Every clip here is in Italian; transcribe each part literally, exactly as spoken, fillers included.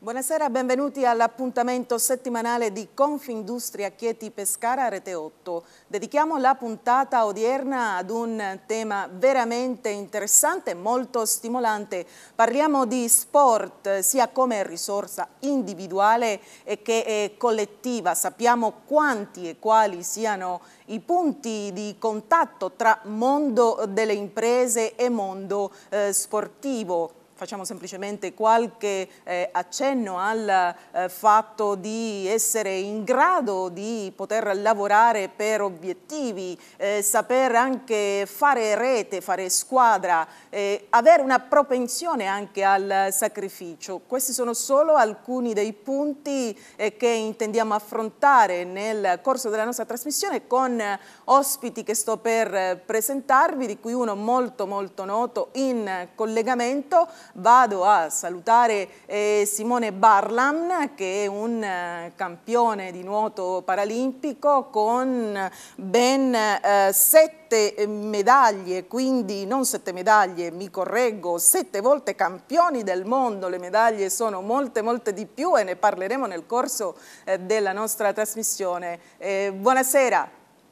Buonasera, benvenuti all'appuntamento settimanale di Confindustria Chieti Pescara Rete otto. Dedichiamo la puntata odierna ad un tema veramente interessante e molto stimolante. Parliamo di sport sia come risorsa individuale che collettiva. Sappiamo quanti e quali siano i punti di contatto tra mondo delle imprese e mondo eh, sportivo. Facciamo semplicemente qualche eh, accenno al eh, fatto di essere in grado di poter lavorare per obiettivi, eh, saper anche fare rete, fare squadra, eh, avere una propensione anche al sacrificio. Questi sono solo alcuni dei punti eh, che intendiamo affrontare nel corso della nostra trasmissione con ospiti che sto per presentarvi, di cui uno molto molto noto in collegamento. Vado a salutare eh, Simone Barlam, che è un eh, campione di nuoto paralimpico con ben eh, sette medaglie, quindi non sette medaglie, mi correggo, sette volte campioni del mondo. Le medaglie sono molte molte di più e ne parleremo nel corso eh, della nostra trasmissione. Eh, buonasera.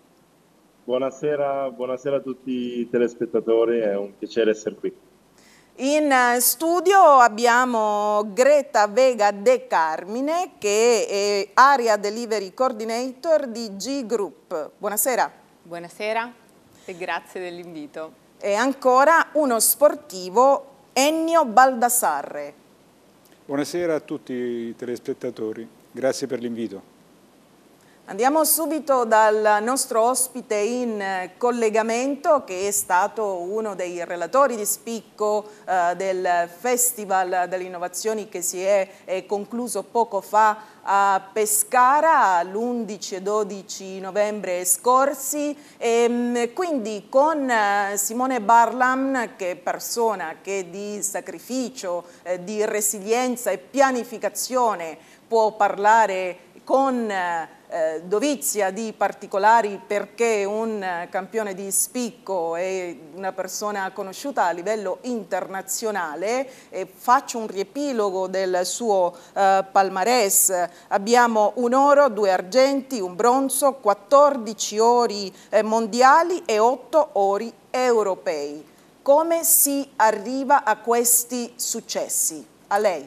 Buonasera, buonasera a tutti i telespettatori, è un piacere essere qui. In studio abbiamo Greta Vega De Carmine, che è Area Delivery Coordinator di G Group. Buonasera. Buonasera e grazie dell'invito. E ancora uno sportivo, Ennio Baldassarre. Buonasera a tutti i telespettatori, grazie per l'invito. Andiamo subito dal nostro ospite in collegamento, che è stato uno dei relatori di spicco eh, del Festival delle Innovazioni che si è eh, concluso poco fa a Pescara l'undici e dodici novembre scorsi. E quindi con eh, Simone Barlam, che è persona che di sacrificio, eh, di resilienza e pianificazione può parlare con eh, Eh, dovizia di particolari, perché un eh, campione di spicco è una persona conosciuta a livello internazionale. E faccio un riepilogo del suo eh, palmarès. Abbiamo un oro, due argenti, un bronzo, quattordici ori eh, mondiali e otto ori europei. Come si arriva a questi successi? A lei.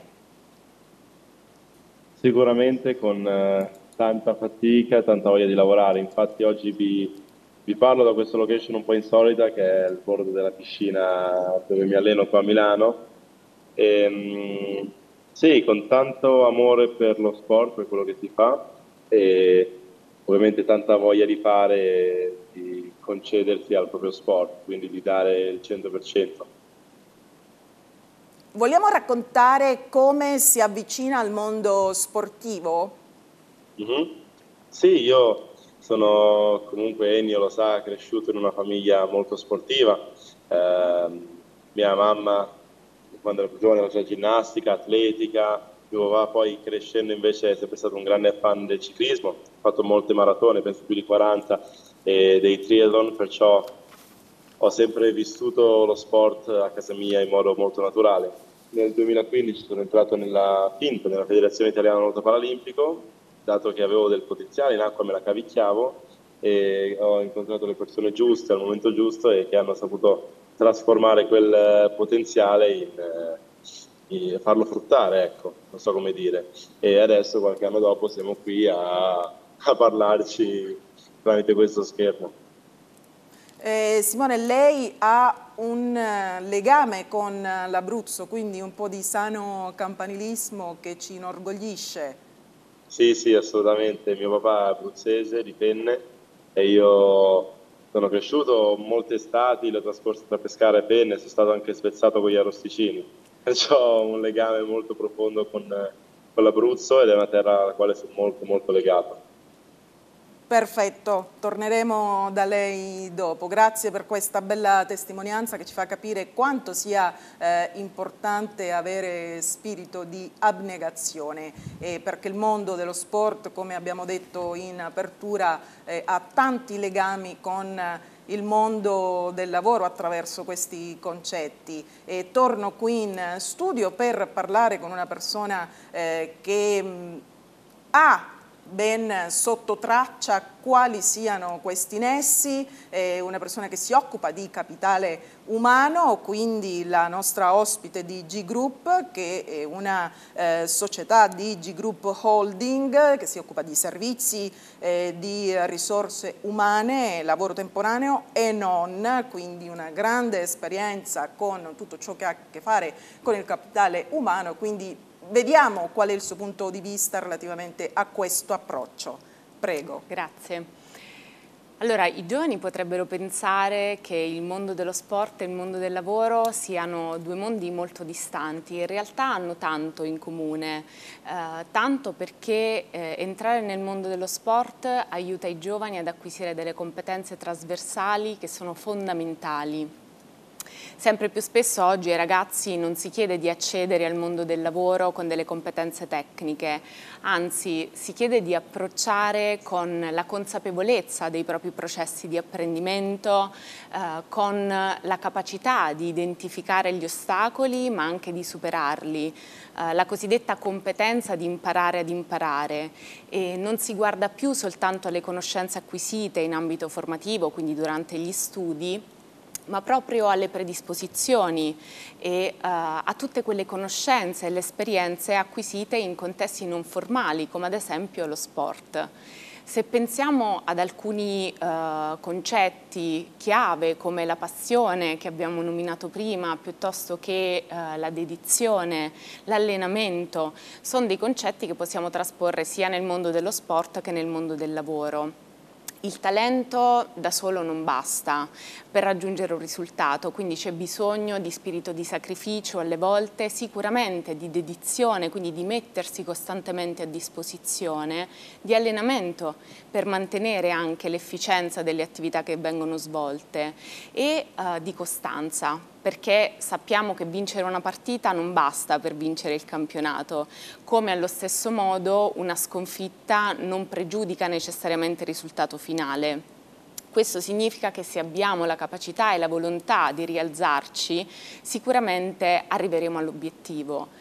Sicuramente con eh... tanta fatica, tanta voglia di lavorare. Infatti oggi vi, vi parlo da questa location un po' insolita, che è il bordo della piscina dove mi alleno qua a Milano. E, sì, con tanto amore per lo sport, per quello che si fa, e ovviamente tanta voglia di fare, di concedersi al proprio sport, quindi di dare il cento per cento. Vogliamo raccontare come si avvicina al mondo sportivo? Mm-hmm. Sì, io sono, comunque Ennio lo sa, cresciuto in una famiglia molto sportiva. Eh, mia mamma, quando ero più giovane, faceva ginnastica, atletica. Mio papà poi, crescendo, invece è sempre stato un grande fan del ciclismo. Ho fatto molte maratone, penso più di quaranta, e dei triathlon, perciò ho sempre vissuto lo sport a casa mia in modo molto naturale. Nel duemilaquindici sono entrato nella FINP, nella Federazione Italiana Nuoto Paralimpico, dato che avevo del potenziale, in acqua me la cavicchiavo, e ho incontrato le persone giuste al momento giusto e che hanno saputo trasformare quel potenziale in, in farlo fruttare, ecco, non so come dire. E adesso, qualche anno dopo, siamo qui a, a parlarci tramite questo schermo. Eh, Simone, lei ha un legame con l'Abruzzo, quindi un po' di sano campanilismo che ci inorgoglisce. Sì, sì, assolutamente. Mio papà è abruzzese, di Penne, e io sono cresciuto molte estati, le ho trascorse tra Pescara e Penne, sono stato anche spezzato con gli arrosticini, perciò ho un legame molto profondo con, con l'Abruzzo, ed è una terra alla quale sono molto molto legato. Perfetto, torneremo da lei dopo. Grazie per questa bella testimonianza che ci fa capire quanto sia eh, importante avere spirito di abnegazione, eh, perché il mondo dello sport, come abbiamo detto in apertura, eh, ha tanti legami con il mondo del lavoro attraverso questi concetti. E torno qui in studio per parlare con una persona eh, che mh, ha ben sotto traccia quali siano questi nessi, eh, una persona che si occupa di capitale umano, quindi la nostra ospite di G Group, che è una eh, società di G Group Holding che si occupa di servizi, eh, di risorse umane, lavoro temporaneo e non, quindi una grande esperienza con tutto ciò che ha a che fare con il capitale umano, quindi vediamo qual è il suo punto di vista relativamente a questo approccio. Prego. Grazie. Allora, i giovani potrebbero pensare che il mondo dello sport e il mondo del lavoro siano due mondi molto distanti. In realtà hanno tanto in comune, eh, tanto perché eh, entrare nel mondo dello sport aiuta i giovani ad acquisire delle competenze trasversali che sono fondamentali. Sempre più spesso oggi ai ragazzi non si chiede di accedere al mondo del lavoro con delle competenze tecniche, anzi si chiede di approcciare con la consapevolezza dei propri processi di apprendimento, eh, con la capacità di identificare gli ostacoli ma anche di superarli, eh, la cosiddetta competenza di imparare ad imparare, e non si guarda più soltanto alle conoscenze acquisite in ambito formativo, quindi durante gli studi, ma proprio alle predisposizioni e uh, a tutte quelle conoscenze e le esperienze acquisite in contesti non formali, come ad esempio lo sport. Se pensiamo ad alcuni uh, concetti chiave come la passione che abbiamo nominato prima, piuttosto che uh, la dedizione, l'allenamento, sono dei concetti che possiamo trasporre sia nel mondo dello sport che nel mondo del lavoro. Il talento da solo non basta per raggiungere un risultato, quindi c'è bisogno di spirito di sacrificio alle volte, sicuramente di dedizione, quindi di mettersi costantemente a disposizione, di allenamento per mantenere anche l'efficienza delle attività che vengono svolte e uh, di costanza, perché sappiamo che vincere una partita non basta per vincere il campionato, come allo stesso modo una sconfitta non pregiudica necessariamente il risultato finale. Questo significa che se abbiamo la capacità e la volontà di rialzarci, sicuramente arriveremo all'obiettivo.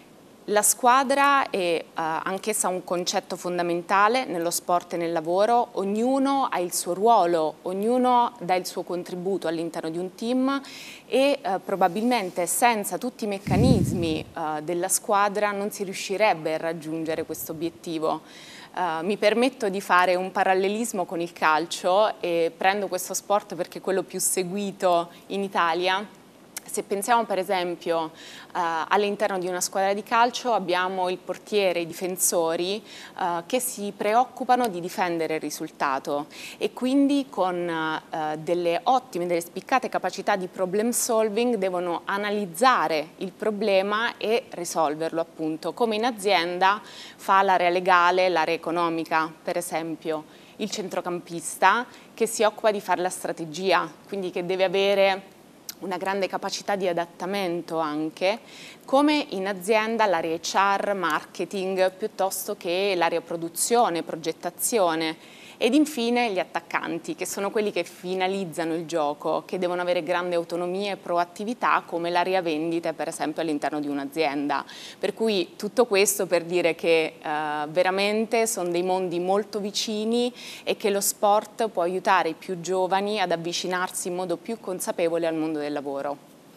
La squadra è uh, anch'essa un concetto fondamentale nello sport e nel lavoro, ognuno ha il suo ruolo, ognuno dà il suo contributo all'interno di un team e uh, probabilmente senza tutti i meccanismi uh, della squadra non si riuscirebbe a raggiungere questo obiettivo. Uh, mi permetto di fare un parallelismo con il calcio e prendo questo sport perché è quello più seguito in Italia. Se pensiamo per esempio uh, all'interno di una squadra di calcio abbiamo il portiere, i difensori uh, che si preoccupano di difendere il risultato e quindi con uh, delle ottime, delle spiccate capacità di problem solving devono analizzare il problema e risolverlo, appunto, come in azienda fa l'area legale, l'area economica per esempio. Il centrocampista che si occupa di fare la strategia, quindi che deve avere una grande capacità di adattamento anche, come in azienda l'area H R, marketing, piuttosto che l'area produzione, progettazione. Ed infine gli attaccanti, che sono quelli che finalizzano il gioco, che devono avere grande autonomia e proattività, come l'area vendite, per esempio, all'interno di un'azienda. Per cui tutto questo per dire che eh, veramente sono dei mondi molto vicini e che lo sport può aiutare i più giovani ad avvicinarsi in modo più consapevole al mondo del lavoro.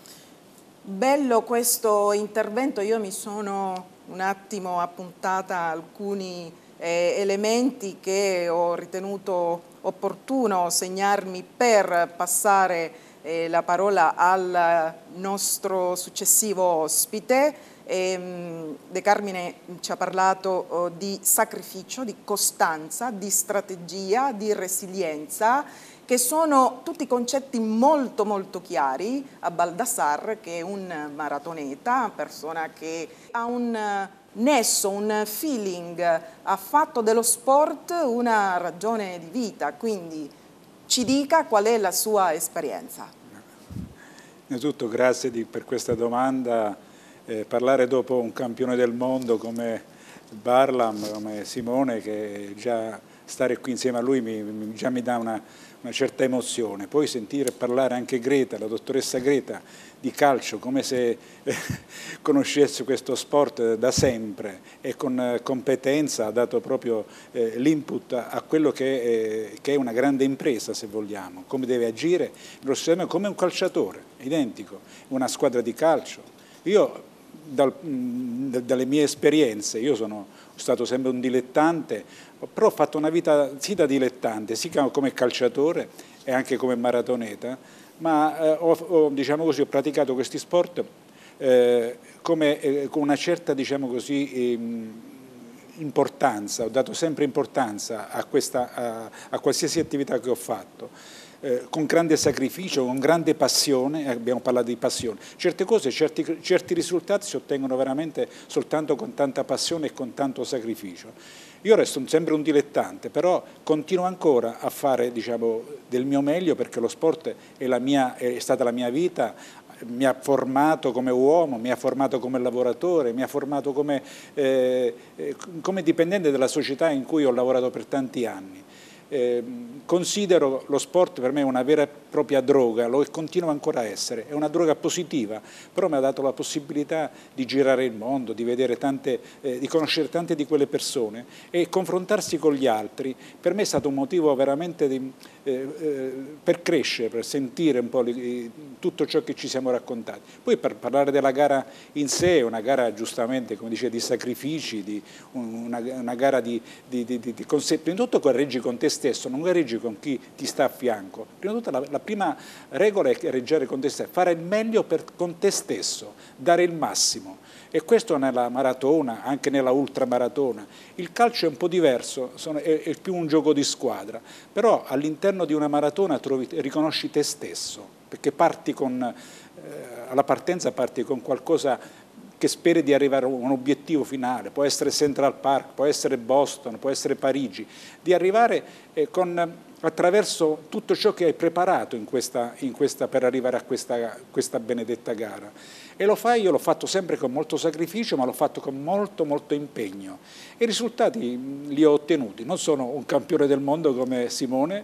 Bello questo intervento, io mi sono un attimo appuntata alcuni Eh, elementi che ho ritenuto opportuno segnarmi per passare eh, la parola al nostro successivo ospite. Eh, De Carmine ci ha parlato oh, di sacrificio, di costanza, di strategia, di resilienza, che sono tutti concetti molto molto chiari a Baldassar, che è un maratoneta, persona che ha un nesso, un feeling, ha fatto dello sport una ragione di vita, quindi ci dica qual è la sua esperienza. Innanzitutto grazie di, per questa domanda. Eh, parlare dopo un campione del mondo come Barlam, come Simone, che già stare qui insieme a lui mi, mi, già mi dà una, una certa emozione. Poi sentire parlare anche Greta, la dottoressa Greta, di calcio, come se eh, conoscesse questo sport da sempre e con eh, competenza ha dato proprio eh, l'input a, a quello che, eh, che è una grande impresa, se vogliamo, come deve agire, lo stesso come un calciatore, identico, una squadra di calcio. Io, dal, mh, dalle mie esperienze, io sono stato sempre un dilettante, però ho fatto una vita sì da dilettante, sì come calciatore e anche come maratoneta, ma eh, ho, ho, diciamo così, ho praticato questi sport eh, come, eh, con una certa, diciamo così, eh, importanza, ho dato sempre importanza a, questa, a, a qualsiasi attività che ho fatto. Eh, con grande sacrificio, con grande passione, abbiamo parlato di passione. Certe cose, certi, certi risultati si ottengono veramente soltanto con tanta passione e con tanto sacrificio. Io resto sempre un dilettante, però continuo ancora a fare, diciamo, del mio meglio, perché lo sport è, la mia, è stata la mia vita, mi ha formato come uomo, mi ha formato come lavoratore, mi ha formato come, eh, come dipendente della società in cui ho lavorato per tanti anni. Eh, considero lo sport per me una vera e propria droga, lo continua ancora a essere, è una droga positiva, però mi ha dato la possibilità di girare il mondo, di vedere tante, eh, di conoscere tante di quelle persone e confrontarsi con gli altri. Per me è stato un motivo veramente di, eh, eh, per crescere, per sentire un po' li, tutto ciò che ci siamo raccontati. Poi per parlare della gara in sé, una gara giustamente, come dice, di sacrifici, di una, una gara di, di, di, di, di prima di tutto reggi con te stesso, non gareggi con chi ti sta a fianco. Prima di tutto la, la prima regola è gareggiare con te stesso, fare il meglio per, con te stesso, dare il massimo. E questo nella maratona, anche nella ultramaratona. Il calcio è un po' diverso, sono, è, è più un gioco di squadra, però all'interno di una maratona trovi, riconosci te stesso, perché parti con, eh, alla partenza parti con qualcosa che speri di arrivare a un obiettivo finale, può essere Central Park, può essere Boston, può essere Parigi, di arrivare eh, con, attraverso tutto ciò che hai preparato in questa, in questa, per arrivare a questa, questa benedetta gara. E lo fai, io l'ho fatto sempre con molto sacrificio, ma l'ho fatto con molto, molto impegno. E i risultati li ho ottenuti. Non sono un campione del mondo come Simone,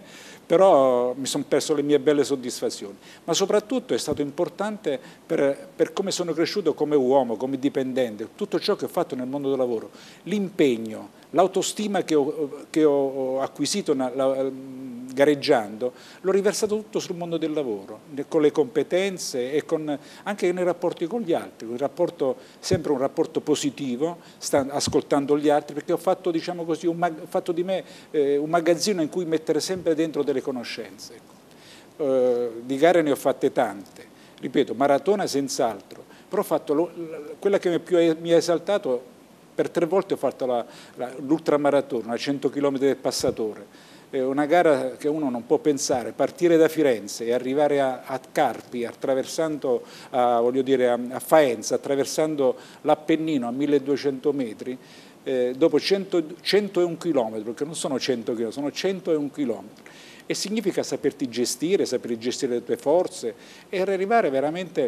però mi sono perso le mie belle soddisfazioni. Ma soprattutto è stato importante per, per come sono cresciuto come uomo, come dipendente, tutto ciò che ho fatto nel mondo del lavoro, l'impegno, l'autostima che ho, che ho acquisito na, la, gareggiando, l'ho riversato tutto sul mondo del lavoro, con le competenze e con, anche nei rapporti con gli altri, un rapporto, sempre un rapporto positivo, sta, ascoltando gli altri, perché ho fatto, diciamo così, un, ho fatto di me eh, un magazzino in cui mettere sempre dentro delle conoscenze. Ecco. Eh, di gare ne ho fatte tante, ripeto, maratona senz'altro, però ho fatto lo, quella che più mi ha esaltato, per tre volte ho fatto l'ultramaratona, una cento chilometri del passatore. È una gara che uno non può pensare, partire da Firenze e arrivare a, a Carpi, attraversando, a, voglio dire, a, a Faenza, attraversando l'Appennino a milleduecento metri, eh, dopo cento, centouno chilometri, perché non sono cento chilometri, sono centouno chilometri. E significa saperti gestire, saper gestire le tue forze e arrivare veramente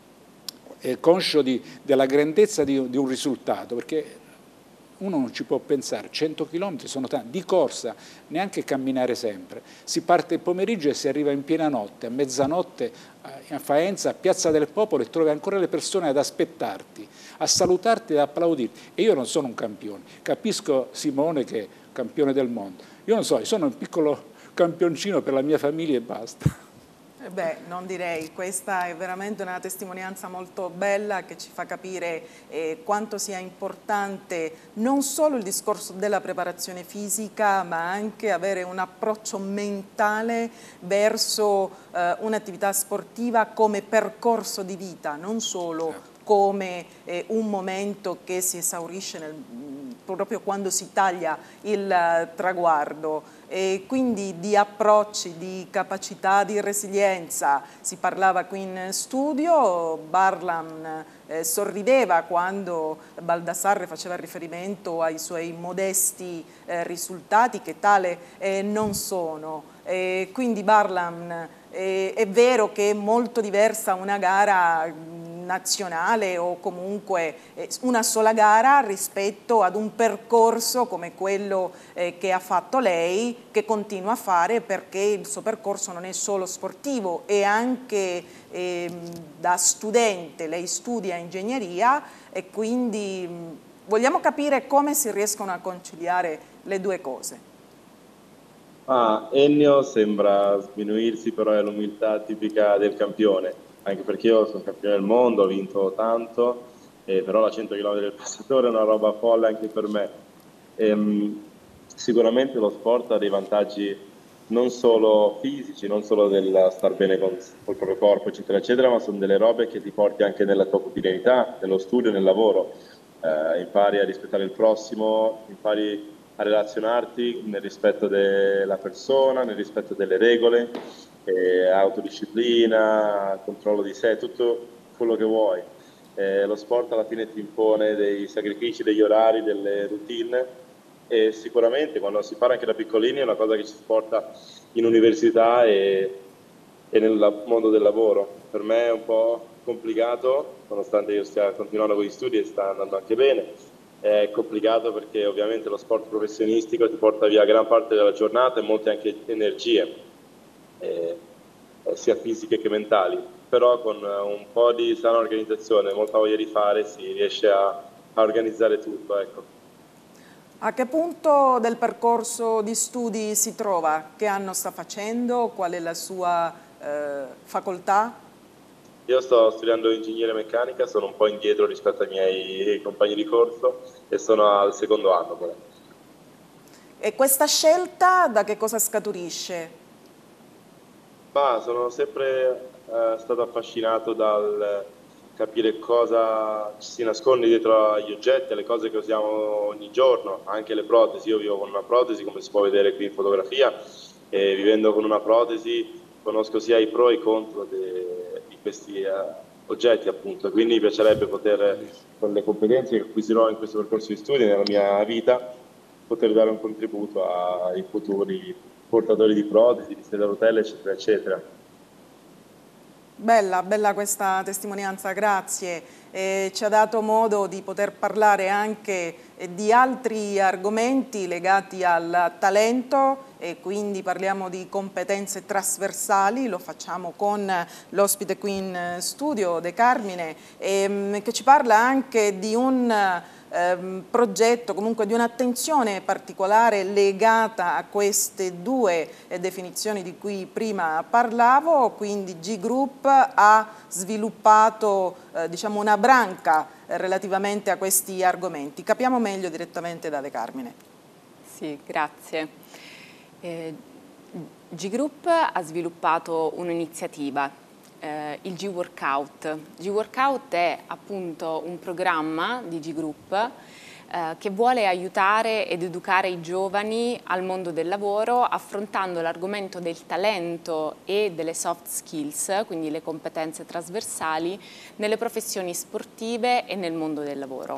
eh, conscio di, della grandezza di, di un risultato, perché uno non ci può pensare, cento chilometri sono tanti, di corsa, neanche camminare sempre. Si parte il pomeriggio e si arriva in piena notte, a mezzanotte a Faenza, a Piazza del Popolo, e trovi ancora le persone ad aspettarti, a salutarti e ad applaudirti. E io non sono un campione, capisco Simone che è campione del mondo. Io non so, io sono un piccolo campioncino per la mia famiglia e basta. Beh, non direi, questa è veramente una testimonianza molto bella che ci fa capire eh, quanto sia importante non solo il discorso della preparazione fisica, ma anche avere un approccio mentale verso eh, un'attività sportiva come percorso di vita, non solo come eh, un momento che si esaurisce nel, proprio quando si taglia il uh, traguardo. E quindi di approcci, di capacità di resilienza. Si parlava qui in studio, Barlam eh, sorrideva quando Baldassarre faceva riferimento ai suoi modesti eh, risultati, che tale eh, non sono. E quindi Barlam, eh, è vero che è molto diversa una gara nazionale o comunque eh, una sola gara rispetto ad un percorso come quello eh, che ha fatto lei, che continua a fare, perché il suo percorso non è solo sportivo, è anche eh, da studente. Lei studia ingegneria e quindi mh, vogliamo capire come si riescono a conciliare le due cose. Ah, Ennio sembra sminuirsi, però è l'umiltà tipica del campione, anche perché io sono campione del mondo, ho vinto tanto, eh, però la cento chilometri del passatore è una roba folle anche per me. Ehm, sicuramente lo sport ha dei vantaggi non solo fisici, non solo del star bene con col proprio corpo, eccetera, eccetera, ma sono delle robe che ti porti anche nella tua quotidianità, nello studio, nel lavoro. Eh, impari a rispettare il prossimo, impari a relazionarti nel rispetto della persona, nel rispetto delle regole, eh, autodisciplina, controllo di sé, tutto quello che vuoi. Eh, lo sport alla fine ti impone dei sacrifici, degli orari, delle routine e sicuramente quando si parla anche da piccolini è una cosa che ci porta in università e, e nel mondo del lavoro. Per me è un po' complicato, nonostante io stia continuando con gli studi e sta andando anche bene. È complicato perché ovviamente lo sport professionistico ti porta via gran parte della giornata e molte anche energie, eh, sia fisiche che mentali, però con un po' di sana organizzazione e molta voglia di fare si riesce a, a organizzare tutto. Ecco. A che punto del percorso di studi si trova? Che anno sta facendo? Qual è la sua eh, facoltà? Io sto studiando ingegneria meccanica, sono un po' indietro rispetto ai miei compagni di corso e sono al secondo anno. Però. E questa scelta da che cosa scaturisce? Ma sono sempre eh, stato affascinato dal capire cosa ci si nasconde dietro agli oggetti, alle cose che usiamo ogni giorno, anche le protesi. Io vivo con una protesi, come si può vedere qui in fotografia, e vivendo con una protesi conosco sia i pro e i contro de di questi uh, oggetti, appunto. Quindi mi piacerebbe poter, con le competenze che acquisirò in questo percorso di studi nella mia vita, poter dare un contributo ai futuri portatori di protesi, di sedia a rotelle, eccetera, eccetera. Bella, bella questa testimonianza, grazie. Eh, ci ha dato modo di poter parlare anche eh, di altri argomenti legati al talento e quindi parliamo di competenze trasversali, lo facciamo con l'ospite qui in studio, De Carmine, ehm, che ci parla anche di un Ehm, progetto, comunque di un'attenzione particolare legata a queste due eh, definizioni di cui prima parlavo. Quindi G Group ha sviluppato eh, diciamo una branca eh, relativamente a questi argomenti. Capiamo meglio direttamente da De Carmine. Sì, grazie. Eh, G Group ha sviluppato un'iniziativa, Eh, il G Workout. G Workout è appunto un programma di G Group eh, che vuole aiutare ed educare i giovani al mondo del lavoro affrontando l'argomento del talento e delle soft skills, quindi le competenze trasversali, nelle professioni sportive e nel mondo del lavoro.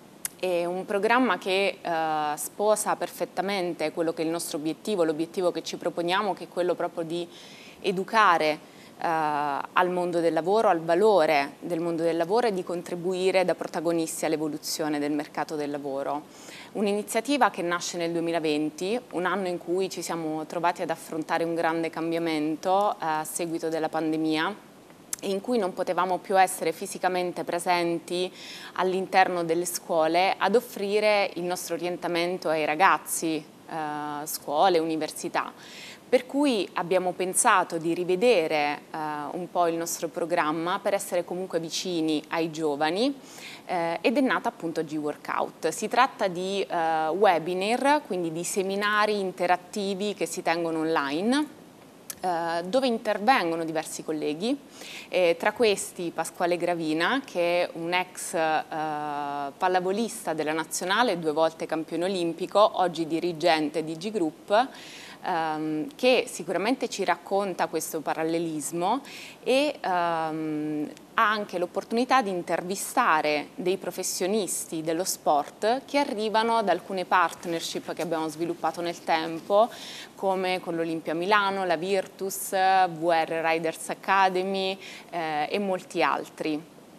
È un programma che eh, sposa perfettamente quello che è il nostro obiettivo, l'obiettivo che ci proponiamo, che è quello proprio di educare Uh, al mondo del lavoro, al valore del mondo del lavoro e di contribuire da protagonisti all'evoluzione del mercato del lavoro. Un'iniziativa che nasce nel duemilaventi, un anno in cui ci siamo trovati ad affrontare un grande cambiamento uh, a seguito della pandemia e in cui non potevamo più essere fisicamente presenti all'interno delle scuole ad offrire il nostro orientamento ai ragazzi, uh, scuole, università. Per cui abbiamo pensato di rivedere eh, un po' il nostro programma per essere comunque vicini ai giovani eh, ed è nata appunto G Workout. Si tratta di eh, webinar, quindi di seminari interattivi che si tengono online, eh, dove intervengono diversi colleghi, eh, tra questi Pasquale Gravina, che è un ex eh, pallavolista della nazionale, due volte campione olimpico, oggi dirigente di G Group, Um, che sicuramente ci racconta questo parallelismo e um, ha anche l'opportunità di intervistare dei professionisti dello sport che arrivano ad alcune partnership che abbiamo sviluppato nel tempo, come con l'Olimpia Milano, la Virtus, V R Riders Academy eh, e molti altri.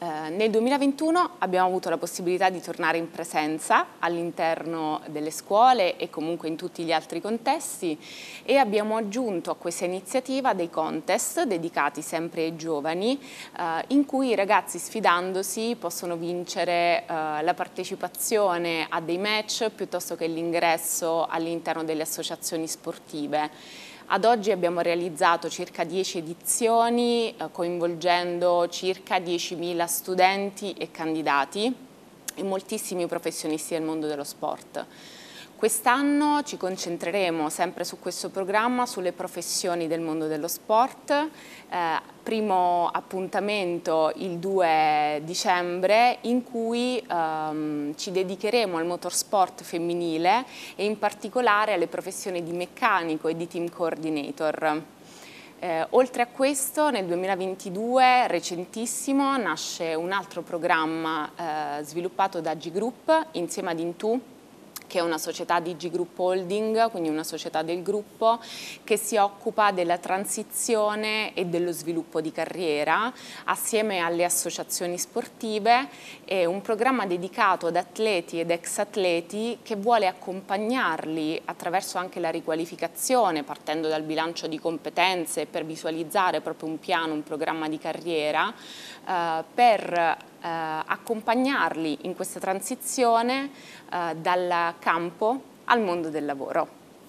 Eh, nel duemilaventuno abbiamo avuto la possibilità di tornare in presenza all'interno delle scuole e comunque in tutti gli altri contesti, e abbiamo aggiunto a questa iniziativa dei contest dedicati sempre ai giovani, eh, in cui i ragazzi, sfidandosi, possono vincere eh, la partecipazione a dei match piuttosto che l'ingresso all'interno delle associazioni sportive. Ad oggi abbiamo realizzato circa dieci edizioni, eh, coinvolgendo circa diecimila studenti e candidati e moltissimi professionisti del mondo dello sport. Quest'anno ci concentreremo sempre su questo programma, sulle professioni del mondo dello sport. Eh, primo appuntamento il due dicembre, in cui ehm, ci dedicheremo al motorsport femminile e in particolare alle professioni di meccanico e di team coordinator. Eh, oltre a questo, nel duemilaventidue, recentissimo, nasce un altro programma eh, sviluppato da G Group insieme ad Intù, che è una società di G Group Holding, quindi una società del gruppo, che si occupa della transizione e dello sviluppo di carriera assieme alle associazioni sportive. È un programma dedicato ad atleti ed ex atleti che vuole accompagnarli attraverso anche la riqualificazione, partendo dal bilancio di competenze, per visualizzare proprio un piano, un programma di carriera, eh, per Eh, accompagnarli in questa transizione eh, dal campo al mondo del lavoro.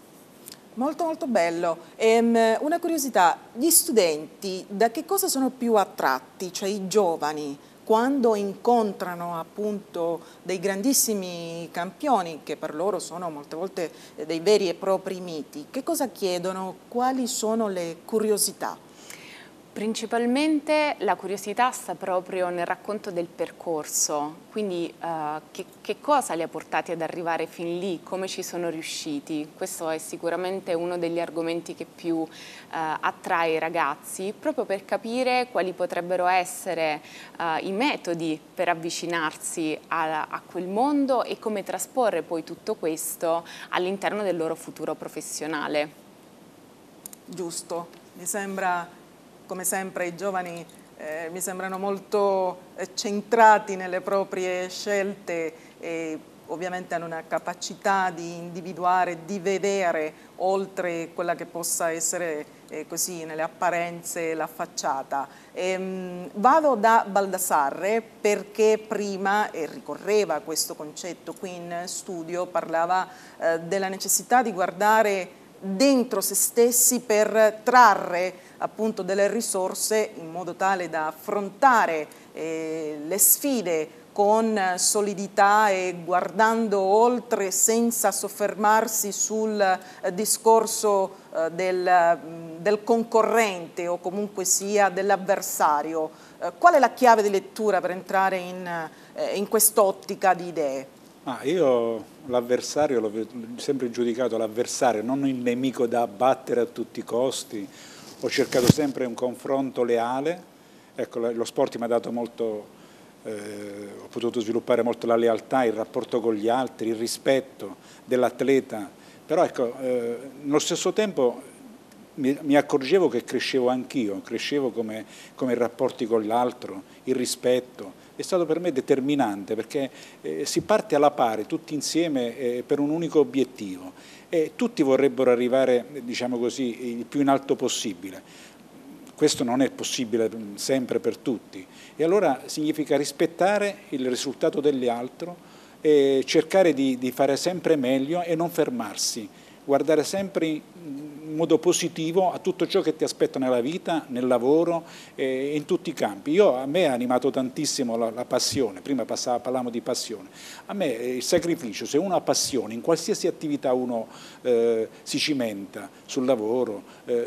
Molto molto bello. Ehm, una curiosità, gli studenti da che cosa sono più attratti, cioè i giovani, quando incontrano appunto dei grandissimi campioni, che per loro sono molte volte dei veri e propri miti, che cosa chiedono, quali sono le curiosità? Principalmente la curiosità sta proprio nel racconto del percorso, quindi eh, che, che cosa li ha portati ad arrivare fin lì, come ci sono riusciti. Questo è sicuramente uno degli argomenti che più eh, attrae i ragazzi, proprio per capire quali potrebbero essere eh, i metodi per avvicinarsi a, a quel mondo e come trasporre poi tutto questo all'interno del loro futuro professionale. Giusto, mi sembra... Come sempre i giovani eh, mi sembrano molto eh, centrati nelle proprie scelte e ovviamente hanno una capacità di individuare, di vedere oltre quella che possa essere eh, così nelle apparenze la facciata. Ehm, vado da Baldassarre perché prima, e ricorreva questo concetto qui in studio, parlava eh, della necessità di guardare dentro se stessi per trarre appunto delle risorse in modo tale da affrontare eh, le sfide con solidità e guardando oltre, senza soffermarsi sul eh, discorso eh, del, del concorrente o comunque sia dell'avversario. Eh, qual è la chiave di lettura per entrare in, eh, in quest'ottica di idee? Ah, io l'avversario l'ho sempre giudicato l'avversario, non il nemico da abbattere a tutti i costi. Ho cercato sempre un confronto leale. Ecco, lo sport mi ha dato molto, eh, ho potuto sviluppare molto la lealtà, il rapporto con gli altri, il rispetto dell'atleta. Però ecco, eh, nello stesso tempo mi, mi accorgevo che crescevo anch'io, crescevo come, come i rapporti con l'altro, il rispetto. È stato per me determinante perché eh, si parte alla pari, tutti insieme eh, per un unico obiettivo e tutti vorrebbero arrivare, diciamo così, il più in alto possibile. Questo non è possibile sempre per tutti e allora significa rispettare il risultato degli altri e cercare di, di fare sempre meglio e non fermarsi, guardare sempre in modo positivo a tutto ciò che ti aspetta nella vita, nel lavoro e in tutti i campi. Io, a me ha animato tantissimo la, la passione, prima passava, parlavamo di passione, a me il sacrificio, se uno ha passione, in qualsiasi attività uno eh, si cimenta, sul lavoro, eh,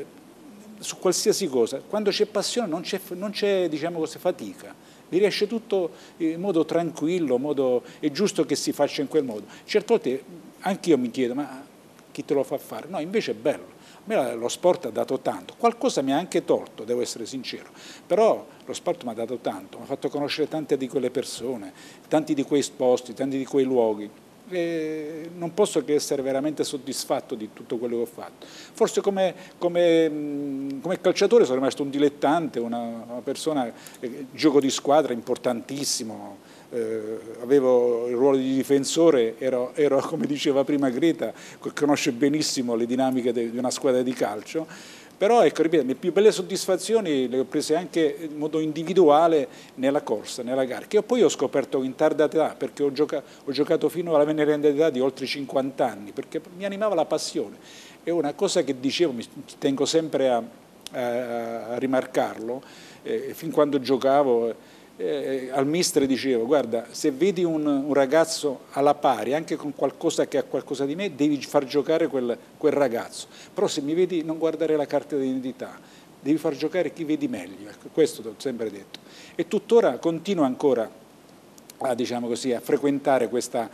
su qualsiasi cosa, quando c'è passione non c'è, non c'è diciamo così, fatica, mi riesce tutto in modo tranquillo, modo, è giusto che si faccia in quel modo. Certe volte anch'io mi chiedo, ma chi te lo fa fare? No, invece è bello. A me lo sport ha dato tanto, qualcosa mi ha anche tolto, devo essere sincero, però lo sport mi ha dato tanto, mi ha fatto conoscere tante di quelle persone, tanti di quei posti, tanti di quei luoghi. E non posso che essere veramente soddisfatto di tutto quello che ho fatto. Forse come, come, come calciatore sono rimasto un dilettante, una, una persona, eh, gioco di squadra importantissimo, eh, avevo il ruolo di difensore, ero, ero, come diceva prima Greta, conosce benissimo le dinamiche de, di una squadra di calcio. Però, ecco, ripeto, le più belle soddisfazioni le ho prese anche in modo individuale nella corsa, nella gara, che poi ho scoperto in tarda età, perché ho, gioca ho giocato fino alla veneranda età di oltre cinquanta anni, perché mi animava la passione. È una cosa che dicevo, mi tengo sempre a, a, a rimarcarlo, eh, fin quando giocavo, Eh, al mister dicevo, guarda, se vedi un, un ragazzo alla pari, anche con qualcosa che ha qualcosa di me, devi far giocare quel, quel ragazzo, però se mi vedi non guardare la carta d'identità, devi far giocare chi vedi meglio, ecco, questo ti ho sempre detto. E tuttora continuo ancora a, diciamo così, a frequentare questa,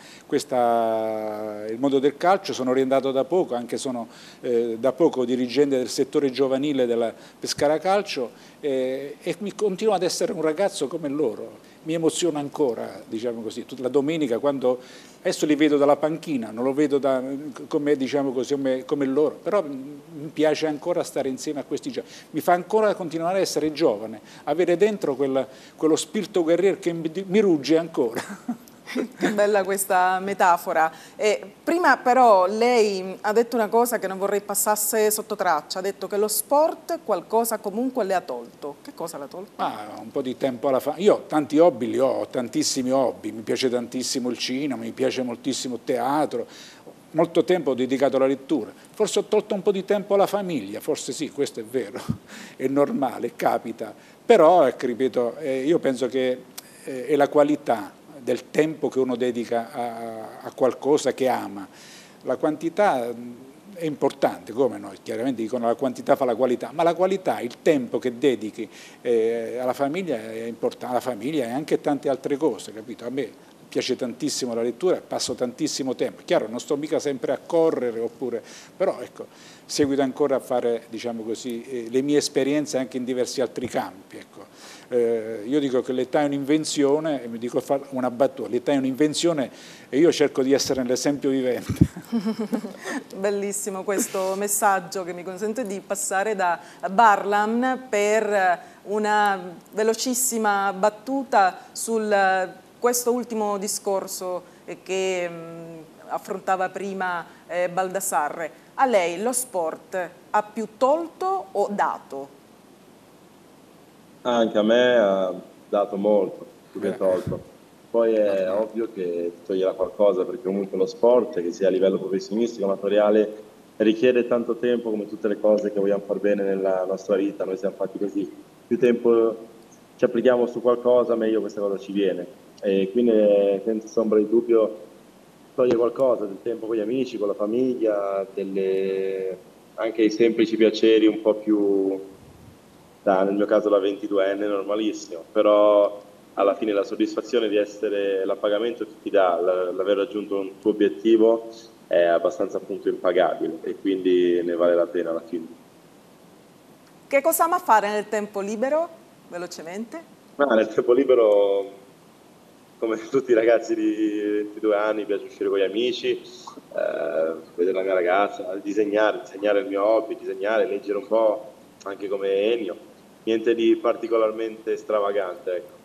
questa, il mondo del calcio. Sono rientrato da poco, anche sono eh, da poco dirigente del settore giovanile della Pescara Calcio, eh, e mi continuo ad essere un ragazzo come loro. Mi emoziona ancora, diciamo così, tutta la domenica, quando adesso li vedo dalla panchina, non lo vedo da, come, diciamo così, come, come loro, però mi piace ancora stare insieme a questi giovani, mi fa ancora continuare a essere giovane, avere dentro quel, quello spirito guerriero che mi, mi rugge ancora. Che bella questa metafora. E prima però lei ha detto una cosa che non vorrei passasse sotto traccia, ha detto che lo sport qualcosa comunque le ha tolto. Che cosa le ha tolto? Ah, un po' di tempo alla famiglia. Io ho tanti hobby, li ho, ho tantissimi hobby, mi piace tantissimo il cinema, mi piace moltissimo il teatro, molto tempo ho dedicato alla lettura. Forse ho tolto un po' di tempo alla famiglia, forse sì, questo è vero, è normale, capita. Però, ecco, ripeto, eh, io penso che eh, è la qualità del tempo che uno dedica a, a qualcosa che ama. La quantità è importante, come noi, chiaramente dicono la quantità fa la qualità, ma la qualità, il tempo che dedichi eh, alla famiglia è importante, alla famiglia e anche tante altre cose, capito? A me piace tantissimo la lettura, passo tantissimo tempo, chiaro non sto mica sempre a correre, oppure, però ecco, seguito ancora a fare, diciamo così, eh, le mie esperienze anche in diversi altri campi, ecco. Eh, io dico che l'età è un'invenzione, e mi dico una battuta, l'età è un'invenzione e io cerco di essere l'esempio vivente. Bellissimo questo messaggio che mi consente di passare da Barlam per una velocissima battuta su questo ultimo discorso che mh, affrontava prima eh, Baldassarre. A lei lo sport ha più tolto o dato? Anche a me ha dato molto, più che tolto. Poi è ovvio che ti toglierà qualcosa, perché comunque lo sport, che sia a livello professionistico o amatoriale, richiede tanto tempo come tutte le cose che vogliamo far bene nella nostra vita. Noi siamo fatti così. Più tempo ci applichiamo su qualcosa, meglio questa cosa ci viene. E quindi, senza ombra di dubbio, toglie qualcosa del tempo con gli amici, con la famiglia, delle... anche i semplici piaceri un po' più... Da, nel mio caso la ventiduenne, normalissimo, però alla fine la soddisfazione di essere, l'appagamento che ti dà, l'aver raggiunto un tuo obiettivo è abbastanza appunto impagabile e quindi ne vale la pena alla fine. Che cosa ama fare nel tempo libero, velocemente? Ma nel tempo libero, come tutti i ragazzi di ventidue anni, mi piace uscire con gli amici, eh, vedere la mia ragazza, disegnare, disegnare il mio hobby, disegnare, leggere un po', anche come Ennio. Niente di particolarmente stravagante, ecco.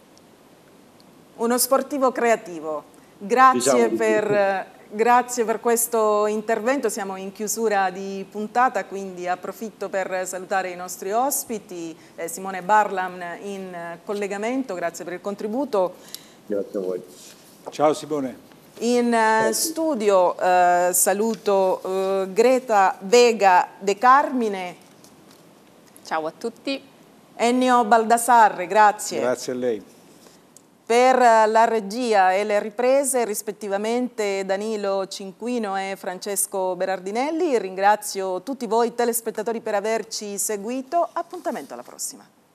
Uno sportivo creativo. Grazie, Diciamo per, grazie per questo intervento. Siamo in chiusura di puntata, quindi approfitto per salutare i nostri ospiti. Eh, Simone Barlam in collegamento, grazie per il contributo. Grazie a voi. Ciao Simone. In uh, studio uh, saluto uh, Greta Vega De Carmine. Ciao a tutti. Ennio Baldassarre, grazie. Grazie a lei. Per la regia e le riprese, rispettivamente Danilo Cinquino e Francesco Berardinelli, ringrazio tutti voi telespettatori per averci seguito. Appuntamento alla prossima.